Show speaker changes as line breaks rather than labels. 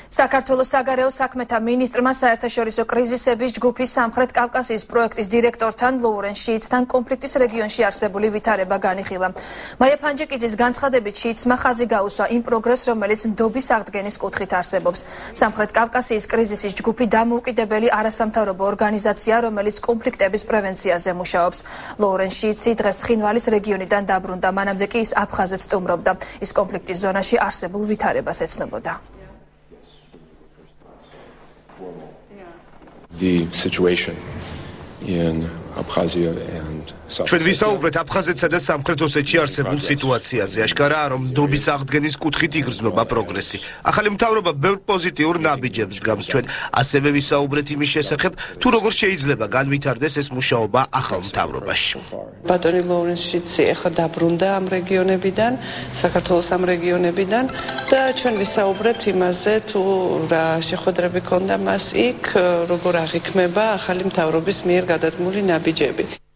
საქართველოს საგარეო საქმეთა მინისტრმა საერთაშორისო კრიზისების ჯგუფის სამხრეთ კავკასიის პროექტის დირექტორთან ლოურენ შიიცთან კონფლიქტის რეგიონში არსებული ვითარება განიხილა. მაია ფანჯიკიძის განცხადებით შიიცმა ხაზი გაუსვა იმ პროგრესს, რომელიც ნდობის აღდგენის კუთხით არსებობს. სამხრეთ კავკასიის კრიზისის ჯგუფი დამოუკიდებელი არასამთავრობო ორგანიზაცია, რომელიც კონფლიქტების პრევენციაზე მუშაობს. ლოურენ შიიცი დღეს ცხინვალის რეგიონიდან დაბრუნდა, მანამდე კი ის აფხაზეთს სტუმრობდა. ის კონფლიქტის ზონაში არსებულ ვითარებას ეცნობოდა.
The situation in Abkhazia and
ჩვენ ვისაუბრეთ აფხაზეთსა და სამხრეთ ოსეთში არსებულ სიტუაციაზე. აშკარაა, რომ ნდობის აღდგენის კუთხით იგრძნობა პროგრესი. ახალი მთავრობა ბევრ პოზიტიურ ნაბიჯებს დგამს. ჩვენ ასევე ვისაუბრეთ იმის შესახებ, თუ როგორ შეიძლება განვითარდეს ეს მუშაობა ახალ მთავრობაში.
ბატონი ლოურენს შიიცი ახლა დაბრუნდა ამ რეგიონებიდან, საქართველოს ამ რეგიონებიდან და ჩვენ ვისაუბრეთ იმაზე, თუ რა შეხვედრები ქონდა მას იქ, როგორ აღიქმება ახალი მთავრობის მიერ გადადგმული ნაბიჯები.